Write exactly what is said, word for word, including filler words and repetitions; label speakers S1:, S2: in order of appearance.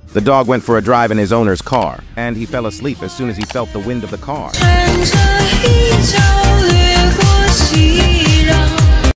S1: The dog went for a drive in his owner's car, and he fell asleep as soon as he felt the wind of the car.